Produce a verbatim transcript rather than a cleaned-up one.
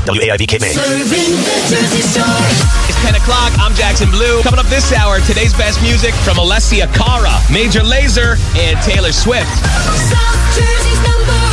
W A I V Cape May. It's ten o'clock. I'm Jackson Blue. Coming up this hour, today's best music from Alessia Cara, Major Lazer, and Taylor Swift. South Jersey's number